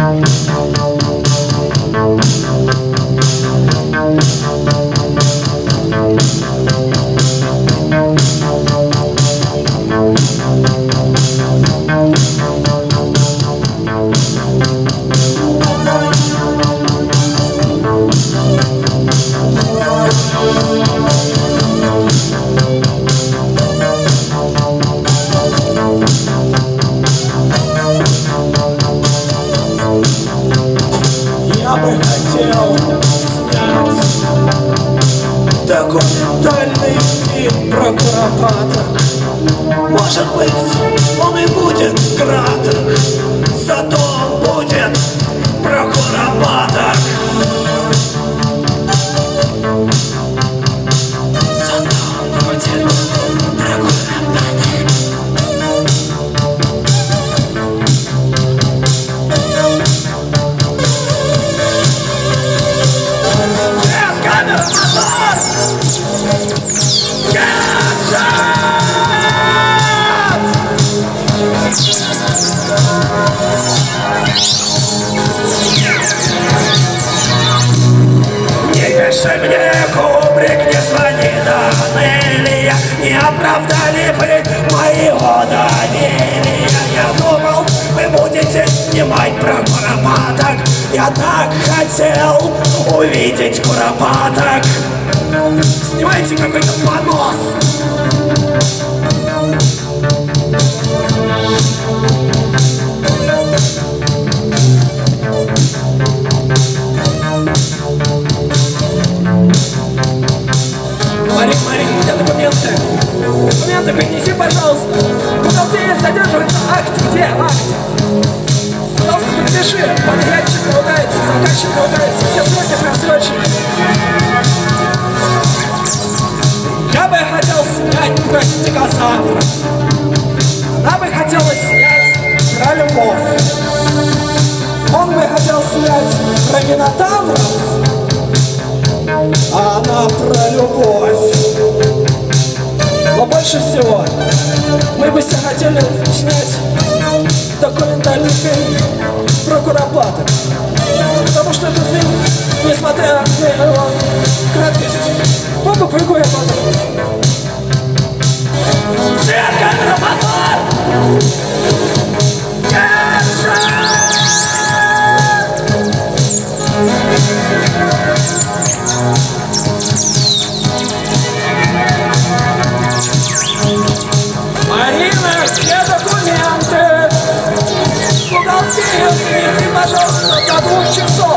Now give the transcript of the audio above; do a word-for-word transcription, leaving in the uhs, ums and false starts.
Документальный фильм про куропаток. Может быть, он и будет краток, зато он будет про куропаток. Зато он будет про куропаток. Нет, камера, мотор! Не пиши мне, Кубрик, не звони, доныли я. Не оправдали вы моего доверия. Я думал, вы будете снимать про куропаток. Я так хотел увидеть куропаток. Снимайте какой-то понос. Марик, Марик, где документы? Документы принеси, пожалуйста. Бухгалтерия задерживается. Акт, где акт? Пожалуйста, подпиши. Подрядчик ругается, заказчик ругается. Все сроки просрочены. Я бы хотел снять про стегозавра. Она бы хотела снять про львов. Он бы хотел снять про минотавров, а она про любовь. Но больше всего мы бы все хотели снять документальный фильм про куропаток. Потому что этот фильм, несмотря на его краткость, он бы про куропаток. Свет, камера, мотор! Марина, где документы? Бухгалтерию занеси, пожалуйста, до двух часов.